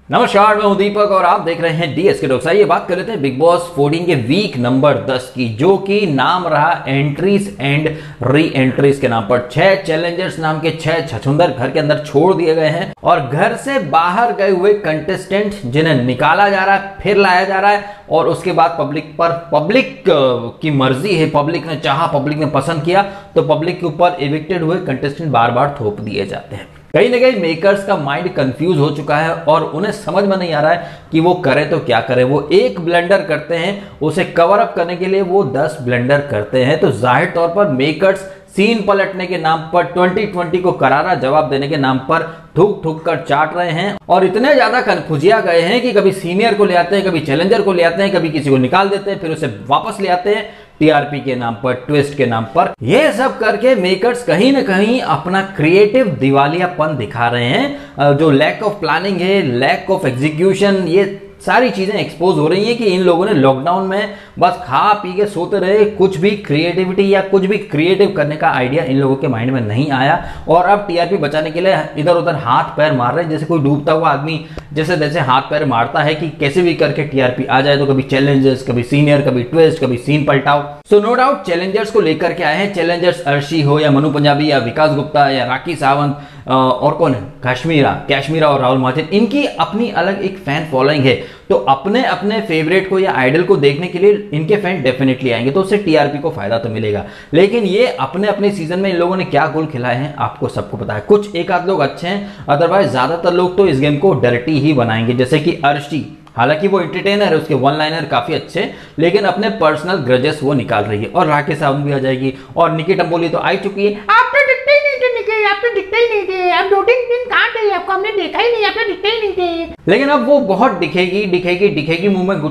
नमस्कार, मैं हूं दीपक और आप देख रहे हैं डीएसके डॉक्टर। ये बात कर लेते हैं बिग बॉस 14 के वीक नंबर 10 की, जो कि नाम रहा एंट्रीज एंड री एंट्रीज के नाम पर। 6 चैलेंजर्स नाम के 6 छछूंदर घर के अंदर छोड़ दिए गए हैं और घर से बाहर गए हुए कंटेस्टेंट जिन्हें निकाला जा रहा है, फिर लाया जा रहा है और उसके बाद पब्लिक की मर्जी है, पब्लिक ने चाहा, पब्लिक ने पसंद किया तो पब्लिक के ऊपर इविक्टेड हुए कंटेस्टेंट बार बार थोप दिए जाते हैं। कहीं ना कहीं मेकर्स का माइंड कंफ्यूज हो चुका है और उन्हें समझ में नहीं आ रहा है कि वो करें तो क्या करें। वो एक ब्लंडर करते हैं, उसे कवर अप करने के लिए वो 10 ब्लंडर करते हैं। तो जाहिर तौर पर मेकर्स सीन पलटने के नाम पर, 2020 को करारा जवाब देने के नाम पर ठुक ठुक कर चाट रहे हैं और इतने ज्यादा कन्फ्यूजिया गए हैं कि कभी सीनियर को ले आते हैं, कभी चैलेंजर को ले आते हैं, कभी किसी को निकाल देते हैं, फिर उसे वापस ले आते हैं टीआरपी के नाम पर, ट्विस्ट के नाम पर। यह सब करके मेकर्स कहीं ना कहीं अपना क्रिएटिव दिवालियापन दिखा रहे हैं। जो लैक ऑफ प्लानिंग है, लैक ऑफ एग्जीक्यूशन, ये सारी चीजें एक्सपोज हो रही हैं कि इन लोगों ने लॉकडाउन में बस खा पी के सोते रहे, कुछ भी क्रिएटिविटी या कुछ भी क्रिएटिव करने का आइडिया इन लोगों के माइंड में नहीं आया और अब टीआरपी बचाने के लिए इधर उधर हाथ पैर मार रहे हैं, जैसे कोई डूबता हुआ आदमी जैसे जैसे हाथ पैर मारता है कि कैसे भी करके टीआरपी आ जाए। तो कभी चैलेंजर्स, कभी सीनियर, कभी ट्विस्ट, कभी सीन पलटाओ। सो नो डाउट चैलेंजर्स को लेकर के आए हैं। चैलेंजर्स अर्शी हो या मनु पंजाबी या विकास गुप्ता या राखी सावंत और कौन है, कैश्मीरा और राहुल महाजन, इनकी अपनी अलग एक फैन फॉलोइंग है। तो अपने अपने फेवरेट को या आइडल को देखने के लिए इनके फैन डेफिनेटली आएंगे, तो उससे टीआरपी को फायदा तो मिलेगा। लेकिन ये अपने अपने सीजन में इन लोगों ने क्या गोल खिलाए हैं आपको सबको पता है। कुछ एक आध लोग अच्छे हैं, अदरवाइज ज्यादातर लोग तो इस गेम को डर्टी ही बनाएंगे। जैसे कि अर्शी, हालांकि वो एंटरटेनर है, उसके वन लाइनर काफी अच्छे, लेकिन अपने पर्सनल ग्रजेस वो निकाल रही है। और राकेश सावंत भी आ जाएगी और निकी टम्बोली तो आ चुकी है। आप तो दिखते ही नहीं थे निकी, आप तो दिखते ही नहीं थे, आप 2-3 दिन कहाँ थे, आपको हमने देखा ही नहीं, आप तो दिखते ही नहीं थे। लेकिन अब वो बहुत दिखेगी, मुंह में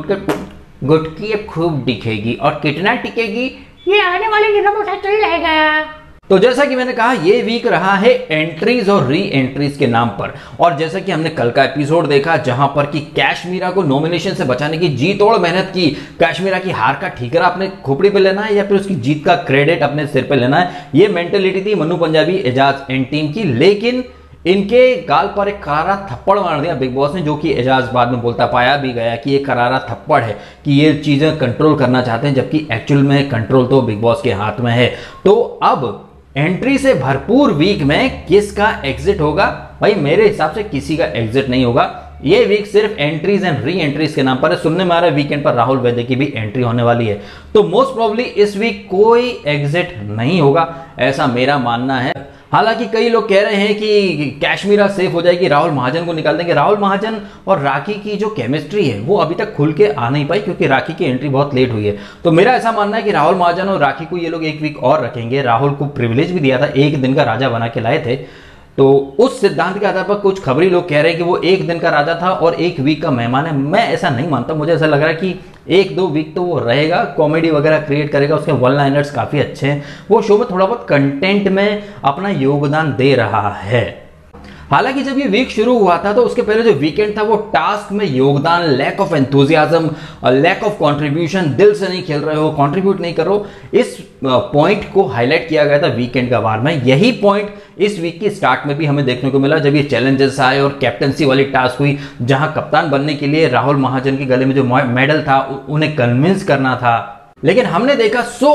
गुटकी अब खूब दिखेगी। और कितना टिकेगी ये आने वाले दिनों में पता चल जाएगा। तो जैसा कि मैंने कहा, ये वीक रहा है एंट्रीज और री एंट्रीज के नाम पर। और जैसा कि हमने कल का एपिसोड देखा जहां पर कि कैश्मीरा को नॉमिनेशन से बचाने की जी तोड़ मेहनत की, कैश्मीरा की हार का ठीकरा अपने खोपड़ी पे लेना है या फिर उसकी जीत का क्रेडिट अपने सिर पे लेना है, ये मेंटेलिटी थी मनु पंजाबी, एजाज एंड टीम की। लेकिन इनके गाल पर एक करारा थप्पड़ मार दिया बिग बॉस ने, जो कि एजाज बाद में बोलता पाया भी गया कि ये करारा थप्पड़ है कि ये चीजें कंट्रोल करना चाहते हैं, जबकि एक्चुअल में कंट्रोल तो बिग बॉस के हाथ में है। तो अब एंट्री से भरपूर वीक में किसका एग्जिट होगा? भाई मेरे हिसाब से किसी का एग्जिट नहीं होगा। ये वीक सिर्फ एंट्रीज एंड री एंट्रीज के नाम पर है। सुनने में आ रहा है वीकेंड पर राहुल वैद्य की भी एंट्री होने वाली है, तो मोस्ट प्रोबेबली इस वीक कोई एग्जिट नहीं होगा, ऐसा मेरा मानना है। हालांकि कई लोग कह रहे हैं कि कैश्मीरा सेफ हो जाएगी, राहुल महाजन को निकाल देंगे। राहुल महाजन और राखी की जो केमिस्ट्री है वो अभी तक खुल के आ नहीं पाई, क्योंकि राखी की एंट्री बहुत लेट हुई है। तो मेरा ऐसा मानना है कि राहुल महाजन और राखी को ये लोग एक वीक और रखेंगे। राहुल को प्रिविलेज भी दिया था, एक दिन का राजा बना के लाए थे, तो उस सिद्धांत के आधार पर कुछ खबरी लोग कह रहे हैं कि वो एक दिन का राजा था और एक वीक का मेहमान है। मैं ऐसा नहीं मानता, मुझे ऐसा लग रहा है कि 1-2 वीक तो वो रहेगा, कॉमेडी वगैरह क्रिएट करेगा, उसके वन लाइनर्स काफी अच्छे हैं, वो शो में थोड़ा बहुत कंटेंट में अपना योगदान दे रहा है। हालांकि जब ये वीक शुरू हुआ था तो उसके पहले जो वीकेंड था वो टास्क में योगदान, lack of enthusiasm, lack of contribution, दिल से नहीं खेल रहे हो, कंट्रीब्यूट नहीं कर रहे हो, इस पॉइंट को हाईलाइट किया गया था वीकेंड का वार में। यही पॉइंट इस वीक की स्टार्ट में भी हमें देखने को मिला, जब ये चैलेंजेस आए और कैप्टनसी वाली टास्क हुई, जहां कप्तान बनने के लिए राहुल महाजन के गले में जो मेडल था उन्हें कन्विंस करना था। लेकिन हमने देखा सो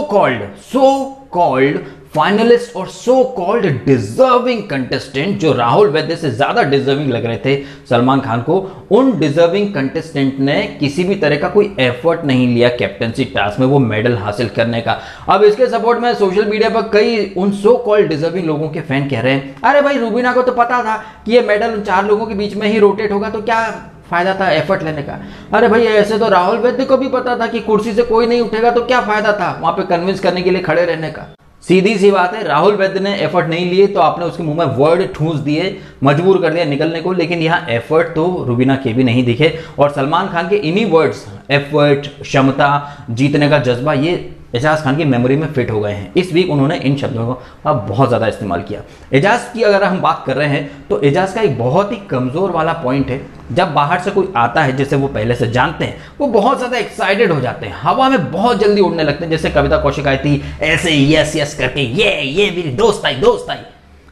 कॉल्ड फाइनलिस्ट और सो कॉल्ड डिजर्विंग कंटेस्टेंट, जो राहुल वैद्य से ज्यादा डिजर्विंग लग रहे थे सलमान खान को, उन डिजर्विंग कंटेस्टेंट ने किसी भी तरह का कोई एफर्ट नहीं लिया कैप्टनसी टास्क में वो मेडल हासिल करने का। अब इसके सपोर्ट में सोशल मीडिया पर कई उन सो कॉल्ड डिजर्विंग लोगों के फैन कह रहे हैं, अरे भाई रूबीना को तो पता था कि ये मेडल उन 4 लोगों के बीच में ही रोटेट होगा, तो क्या फायदा था एफर्ट लेने का? अरे भाई ऐसे तो राहुल वैद्य को भी पता था कि कुर्सी से कोई नहीं उठेगा, तो क्या फायदा था वहां पे कन्विंस करने के लिए खड़े रहने का? सीधी सी बात है, राहुल वैद्य ने एफर्ट नहीं लिए तो आपने उसके मुंह में वर्ड ठूंस दिए, मजबूर कर दिया निकलने को। लेकिन यहाँ एफर्ट तो रूबीना के भी नहीं दिखे और सलमान खान के इन्हीं वर्ड्स, एफर्ट, क्षमता, जीतने का जज्बा, ये एजाज खान की मेमोरी में फिट हो गए हैं। इस वीक उन्होंने इन शब्दों को अब बहुत ज़्यादा इस्तेमाल किया। एजाज की अगर हम बात कर रहे हैं तो एजाज का एक बहुत ही कमज़ोर वाला पॉइंट है, जब बाहर से कोई आता है जिसे वो पहले से जानते हैं, वो बहुत ज़्यादा एक्साइटेड हो जाते हैं, हवा में बहुत जल्दी उड़ने लगते हैं। जैसे कविता कौशिक आई थी ऐसे यस यस करके, ये मेरी दोस्त आई।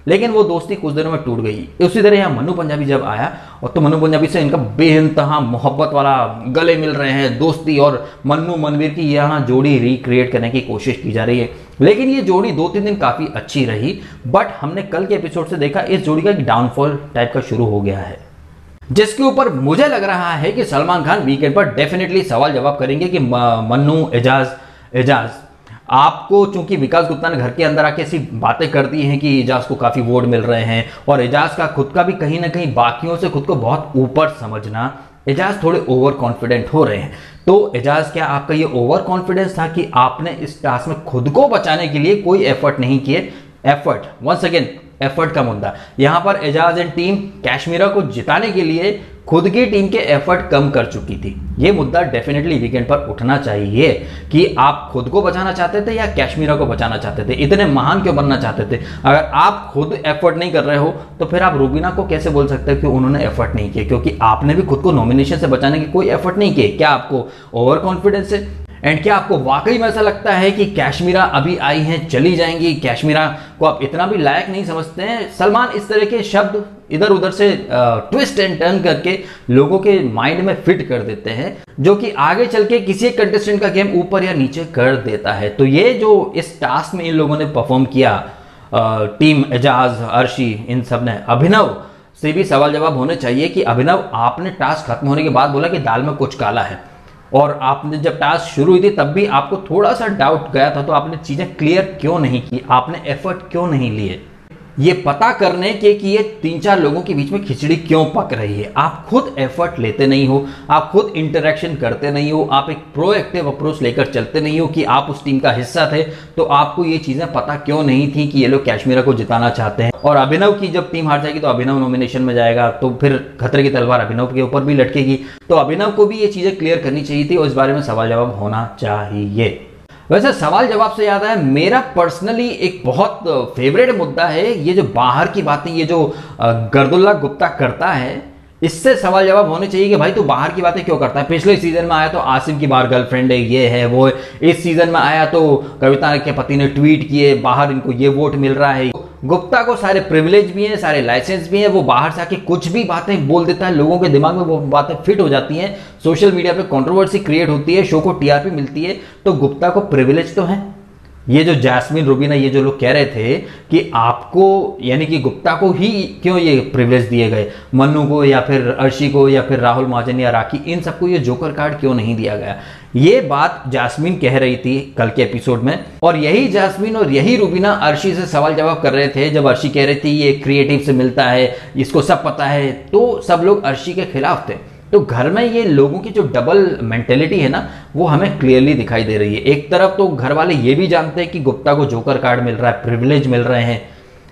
लेकिन वो दोस्ती कुछ दिनों में टूट गई। उसी तरह यहाँ मन्नू पंजाबी जब आया और तो मन्नू पंजाबी से इनका बेइंतहा मोहब्बत वाला गले मिल रहे हैं, दोस्ती, और मन्नू मनवीर की यहाँ जोड़ी रिक्रिएट करने की कोशिश की जा रही है। लेकिन ये जोड़ी 2-3 दिन काफी अच्छी रही, बट हमने कल के एपिसोड से देखा इस जोड़ी का एक डाउनफॉल टाइप का शुरू हो गया है, जिसके ऊपर मुझे लग रहा है कि सलमान खान वीकेंड पर डेफिनेटली सवाल जवाब करेंगे कि मन्नू, एजाज आपको, चूंकि विकास गुप्ता ने घर के अंदर आके ऐसी बातें कर दी हैं कि एजाज को काफी वोट मिल रहे हैं और एजाज का खुद का भी कहीं ना कहीं बाकियों से खुद को बहुत ऊपर समझना, एजाज थोड़े ओवर कॉन्फिडेंट हो रहे हैं। तो एजाज, क्या आपका ये ओवर कॉन्फिडेंस था कि आपने इस टास्क में खुद को बचाने के लिए कोई एफर्ट नहीं किए? एफर्ट, वंस अगेन एफर्ट का मुद्दा यहां पर, एजाज एंड टीम कैशमीरा को जिताने के लिए खुद की टीम के एफर्ट कम कर चुकी थी। यह मुद्दा डेफिनेटली वीकेंड पर उठना चाहिए कि आप खुद को बचाना चाहते थे या कैशमीरा को बचाना चाहते थे, इतने महान क्यों बनना चाहते थे? अगर आप खुद एफर्ट नहीं कर रहे हो तो फिर आप रूबीना को कैसे बोल सकते हो कि उन्होंने एफर्ट नहीं किए, क्योंकि आपने भी खुद को नॉमिनेशन से बचाने की कोई एफर्ट नहीं किए। क्या आपको ओवर कॉन्फिडेंस है? एंड क्या आपको वाकई में ऐसा लगता है कि कैशमीरा अभी आई हैं चली जाएंगी, कैशमीरा को आप इतना भी लायक नहीं समझते हैं? सलमान इस तरह के शब्द इधर उधर से ट्विस्ट एंड टर्न करके लोगों के माइंड में फिट कर देते हैं, जो कि आगे चल के किसी एक कंटेस्टेंट का गेम ऊपर या नीचे कर देता है। तो ये जो इस टास्क में इन लोगों ने परफॉर्म किया, टीम एजाज, अर्शी, इन सब ने, अभिनव से भी सवाल जवाब होने चाहिए कि अभिनव, आपने टास्क खत्म होने के बाद बोला कि दाल में कुछ काला है, और आपने जब टास्क शुरू हुई थी तब भी आपको थोड़ा सा डाउट गया था, तो आपने चीजें क्लियर क्यों नहीं की? आपने एफर्ट क्यों नहीं लिए ये पता करने के कि ये 3-4 लोगों के बीच में खिचड़ी क्यों पक रही है? आप खुद एफर्ट लेते नहीं हो, आप खुद इंटरेक्शन करते नहीं हो, आप एक प्रोएक्टिव अप्रोच लेकर चलते नहीं हो कि आप उस टीम का हिस्सा थे, तो आपको ये चीजें पता क्यों नहीं थी कि ये लोग कैशमीरा को जिताना चाहते हैं? और अभिनव की जब टीम हार जाएगी तो अभिनव नॉमिनेशन में जाएगा, तो फिर खतरे की तलवार अभिनव के ऊपर भी लटकेगी। तो अभिनव को भी ये चीजें क्लियर करनी चाहिए थी और इस बारे में सवाल जवाब होना चाहिए। वैसे सवाल जवाब से याद आया, मेरा पर्सनली एक बहुत फेवरेट मुद्दा है ये जो बाहर की बातें, ये जो गर्दुल्ला गुप्ता करता है, इससे सवाल जवाब होने चाहिए कि भाई तू बाहर की बातें क्यों करता है? पिछले सीजन में आया तो आसिम की बाहर गर्लफ्रेंड है, ये है वो है। इस सीजन में आया तो कविता के पति ने ट्वीट किए, बाहर इनको ये वोट मिल रहा है। गुप्ता को सारे प्रिविलेज भी हैं, सारे लाइसेंस भी हैं, वो बाहर से आके कुछ भी बातें बोल देता है, लोगों के दिमाग में वो बातें फिट हो जाती हैं, सोशल मीडिया पे कंट्रोवर्सी क्रिएट होती है, शो को टीआरपी मिलती है। तो गुप्ता को प्रिविलेज तो है। ये जो जैस्मिन, रूबीना, ये जो लोग कह रहे थे कि आपको, यानी कि गुप्ता को ही क्यों ये प्रिविलेज दिए गए, मन्नू को या फिर अर्शी को या फिर राहुल महाजन या राखी, इन सबको ये जोकर कार्ड क्यों नहीं दिया गया? ये बात जैस्मिन कह रही थी कल के एपिसोड में, और यही जैस्मिन और यही रूबीना अर्शी से सवाल जवाब कर रहे थे। जब अर्शी कह रही थी ये क्रिएटिव से मिलता है, इसको सब पता है, तो सब लोग अर्शी के खिलाफ थे। तो घर में ये लोगों की जो डबल मेंटेलिटी है ना, वो हमें क्लियरली दिखाई दे रही है। एक तरफ तो घर वाले ये भी जानते हैं कि गुप्ता को जोकर कार्ड मिल रहा है, प्रिविलेज मिल रहे हैं,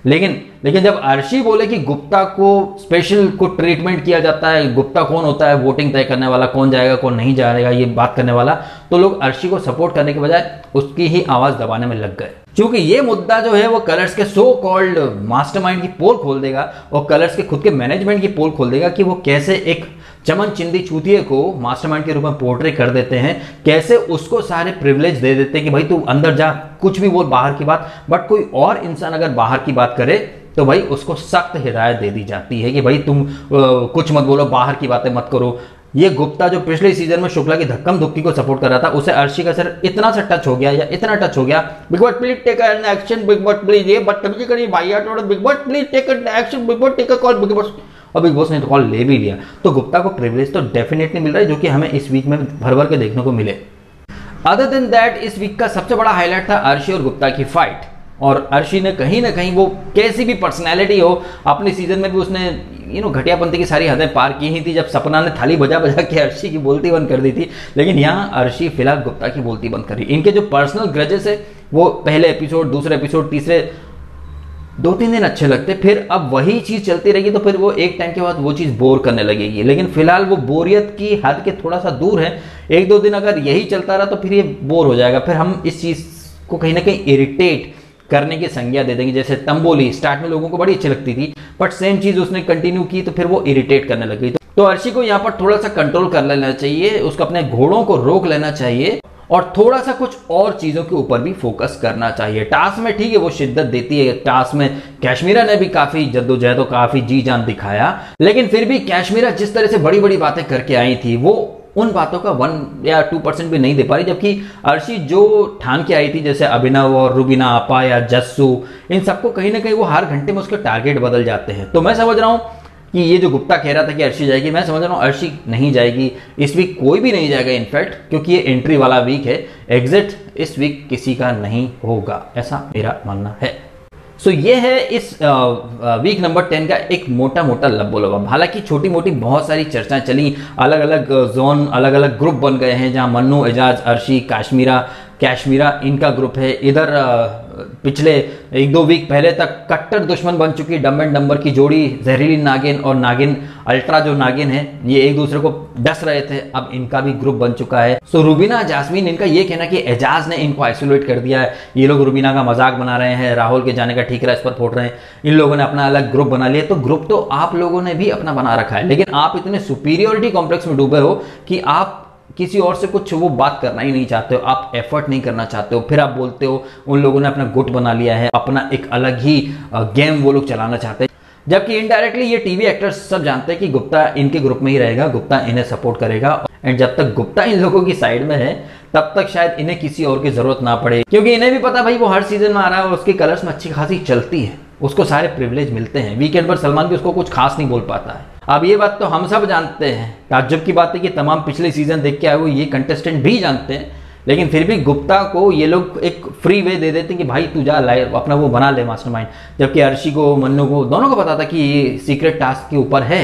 लेकिन जब अर्शी बोले कि गुप्ता को स्पेशल को ट्रीटमेंट किया जाता है, गुप्ता कौन होता है वोटिंग तय करने वाला, कौन जाएगा कौन नहीं जाएगा ये बात करने वाला, तो लोग अर्शी को सपोर्ट करने के बजाय उसकी ही आवाज दबाने में लग गए। क्योंकि ये मुद्दा जो है वो कलर्स के सो कॉल्ड मास्टरमाइंड की पोल खोल देगा और कलर्स के खुद के मैनेजमेंट की पोल खोल देगा कि वो कैसे एक चमन चिंदी चूतिए को मास्टरमाइंड के रूप में पोर्ट्रे कर देते हैं, कैसे उसको सारे प्रिविलेज दे देते हैं कि भाई तू अंदर जा, कुछ भी बोल बाहर की बात, बट कोई और इंसान अगर बाहर की बात करे तो भाई उसको सख्त हिदायत दे दी जाती है कि भाई तुम कुछ मत बोलो, बाहर की बातें मत करो। ये गुप्ता जो पिछले सीजन में शुक्ला की धक्कम धुक्की को सपोर्ट कर रहा था, उसे अर्शी का सर इतना सा टच हो गया या इतना टच हो गया, Bigg Boss please take an action, Bigg Boss please ये बदतमीजी करिए भाई, Bigg Boss please take an action, Bigg Boss take a call, Bigg Boss, और बिग बॉस ने तो कॉल ले भी लिया। तो गुप्ता को प्रिविलेज तो डेफिनेटली मिल रहा है, जो कि हमें इस वीक में भर भर के देखने को मिले। अदर देन दैट, इस वीक का सबसे बड़ा हाईलाइट था अर्शी और गुप्ता की फाइट। और अर्शी ने कहीं ना कहीं, वो कैसी भी पर्सनैलिटी हो, अपने सीजन में भी उसने घटियापंथी की सारी हदें पार की ही थी, जब सपना ने थाली बजा बजा के अर्शी की बोलती बंद कर दी थी। लेकिन यहाँ अर्शी फिलहाल गुप्ता की बोलती बंद करी। इनके जो पर्सनल ग्रजेस है वो पहले एपिसोड, दूसरे एपिसोड, तीसरे 2-3 दिन अच्छे लगते, फिर अब वही चीज चलती रहेगी तो फिर वो एक टाइम के बाद वो चीज बोर करने लगेगी। लेकिन फिलहाल वो बोरियत की हद के थोड़ा सा दूर है। 1-2 दिन अगर यही चलता रहा तो फिर ये बोर हो जाएगा, फिर हम इस चीज को कहीं ना कहीं इरिटेट करने की संज्ञा दे देंगे। जैसे तंबोली स्टार्ट में लोगों को बड़ी अच्छी लगती थी, बट सेम चीज उसने कंटिन्यू की तो फिर वो इरिटेट करने लग गई। तो अर्शी को यहाँ पर थोड़ा सा कंट्रोल कर लेना चाहिए, उसको अपने घोड़ों को रोक लेना चाहिए और थोड़ा सा कुछ और चीजों के ऊपर भी फोकस करना चाहिए। टास्क में ठीक है वो शिद्दत देती है, टास्क में कैशमीरा ने भी काफी जद्दोजहद और काफी जी जान दिखाया, लेकिन फिर भी कैशमीरा जिस तरह से बड़ी बड़ी बातें करके आई थी वो उन बातों का 1 या 2% भी नहीं दे पा रही, जबकि अर्शी जो ठान के आई थी, जैसे अभिनव और रुबीना आपा या जस्सू, इन सबको कहीं ना कहीं वो हर घंटे में उसके टारगेट बदल जाते हैं। तो मैं समझ रहा हूं कि ये जो गुप्ता कह रहा था कि अर्शी जाएगी, मैं समझ रहा हूँ अर्शी नहीं जाएगी, इस वीक कोई भी नहीं जाएगा इनफैक्ट, क्योंकि ये एंट्री वाला वीक है। एग्जिट इस वीक किसी का नहीं होगा, ऐसा मेरा मानना है। सो ये है इस वीक नंबर 10 का एक मोटा मोटा लब्बो लबाब। हालांकि छोटी मोटी बहुत सारी चर्चाएं चली, अलग अलग जोन, अलग अलग ग्रुप बन गए हैं, जहां मन्नू, एजाज, अर्शी, कैशमीरा इनका ग्रुप है। इधर पिछले 1-2 वीक पहले तक कट्टर दुश्मन बन चुकी डम एंड डम्बर की जोड़ी जहरीली नागिन और नागिन अल्ट्रा जो नागिन है, ये एक दूसरे को डस रहे थे, अब इनका भी ग्रुप बन चुका है। सो रुबीना, जास्मीन, इनका ये कहना कि एजाज ने इनको आइसोलेट कर दिया है, ये लोग रुबीना का मजाक बना रहे हैं, राहुल के जाने का ठीकरा इस पर फोड़ रहे हैं, इन लोगों ने अपना अलग ग्रुप बना लिया। तो ग्रुप तो आप लोगों ने भी अपना बना रखा है, लेकिन आप इतने सुपीरियोरिटी कॉम्प्लेक्स में डूबे हो कि आप किसी और से कुछ वो बात करना ही नहीं चाहते हो, आप एफर्ट नहीं करना चाहते हो, फिर आप बोलते हो उन लोगों ने अपना गुट बना लिया है, अपना एक अलग ही गेम वो लोग चलाना चाहते हैं। जबकि इनडायरेक्टली ये टीवी एक्टर्स सब जानते हैं कि गुप्ता इनके ग्रुप में ही रहेगा, गुप्ता इन्हें सपोर्ट करेगा, एंड जब तक गुप्ता इन लोगों की साइड में है तब तक शायद इन्हें किसी और की जरूरत ना पड़े, क्योंकि इन्हें भी पता भाई वो हर सीजन में आ रहा है और उसके कलर्स में अच्छी खासी चलती है, उसको सारे प्रिविलेज मिलते हैं। वीकेंड पर सलमान भी उसको कुछ खास नहीं बोल पाता है। अब ये बात तो हम सब जानते हैं, ताज्जुब की बात है कि तमाम पिछले सीजन देख के आए हुए ये कंटेस्टेंट भी जानते हैं, लेकिन फिर भी गुप्ता को ये लोग एक फ्री वे दे देते हैं कि भाई तू जा लाइव अपना वो बना ले मास्टरमाइंड। जबकि अर्शी को, मन्नू को, दोनों को पता था कि ये सीक्रेट टास्क के ऊपर है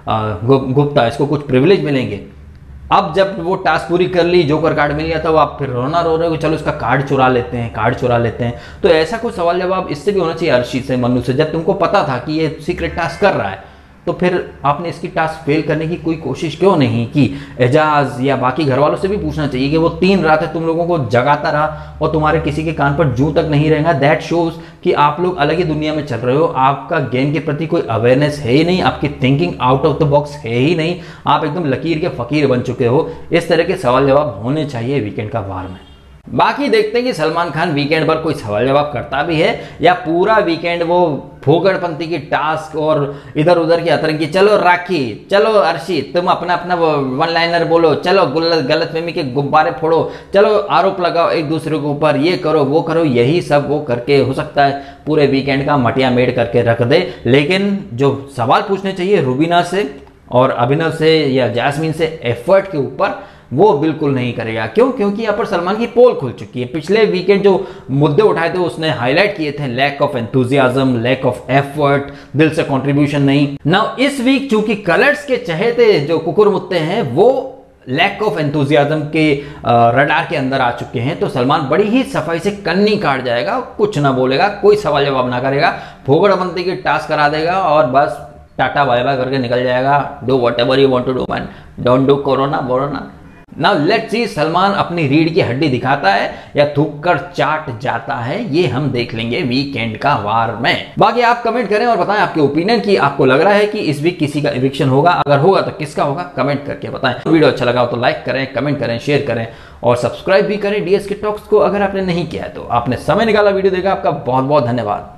गुप्ता, इसको कुछ प्रिविलेज मिलेंगे। अब जब वो टास्क पूरी कर ली, जोकर कार्ड मिल गया था, वो आप फिर रोना रो रहे हो चलो इसका कार्ड चुरा लेते हैं। तो ऐसा कुछ सवाल जवाब इससे भी होना चाहिए अर्शी से, मन्नू से। जब तुमको पता था कि ये सीक्रेट टास्क कर रहा है तो फिर आपने इसकी टास्क फेल करने की कोई कोशिश क्यों नहीं की? एजाज या बाकी घर वालों से भी पूछना चाहिए कि वो 3 रातें तुम लोगों को जगाता रहा और तुम्हारे किसी के कान पर जूं तक नहीं रहेगा। दैट शोज कि आप लोग अलग ही दुनिया में चल रहे हो, आपका गेम के प्रति कोई अवेयरनेस है ही नहीं, आपकी thinking out of the box है ही नहीं, आप एकदम लकीर के फकीर बन चुके हो। इस तरह के सवाल जवाब होने चाहिए वीकेंड का वार में। बाकी देखते हैं कि सलमान खान वीकेंड पर कोई सवाल जवाब करता भी है या पूरा वीकेंड वो फोगड़पंती की टास्क और इधर उधर की अतरंगी, चलो राखी, चलो अर्शी तुम अपना अपना वन लाइनर बोलो, चलो गलतफहमी के गुब्बारे फोड़ो, चलो आरोप लगाओ एक दूसरे के ऊपर, ये करो वो करो, यही सब वो करके हो सकता है पूरे वीकेंड का मटिया मेड करके रख दे। लेकिन जो सवाल पूछने चाहिए रुबीना से और अभिनव से या जैस्मीन से एफर्ट के ऊपर, वो बिल्कुल नहीं करेगा। क्यों? क्योंकि यहाँ पर सलमान की पोल खुल चुकी है। पिछले वीकेंड जो मुद्दे उठाए थे उसने हाईलाइट किए थे, lack of enthusiasm, lack of effort, दिल से कंट्रीब्यूशन नहीं। नाउ इस वीक चूंकि कलर्स के चहेते जो कुकुर मुत्ते हैं वो लैक ऑफ एंथुजियाज्म के रडार के अंदर आ चुके हैं, तो सलमान बड़ी ही सफाई से कन्नी काट जाएगा, कुछ ना बोलेगा, कोई सवाल जवाब ना करेगा, फोगड़बंदी की टास्क करा देगा और बस टाटा बाय बाय करके निकल जाएगा। Do whatever you want to do man, don't do corona. Now let's see Salman अपनी रीढ़ की हड्डी दिखाता है या थूक कर चाट जाता है, ये हम देख लेंगे वीकेंड का वार में। बाकी आप कमेंट करें और बताएं आपके ओपिनियन कि आपको लग रहा है कि इस वीक किसी का इविक्शन होगा, अगर होगा तो किसका होगा, कमेंट करके बताएं। वीडियो अच्छा लगा हो तो लाइक करें, कमेंट करें, शेयर करें और सब्सक्राइब भी करें डीएसके टॉक्स को अगर आपने नहीं किया है तो। आपने समय निकाला वीडियो देखा, आपका बहुत बहुत धन्यवाद।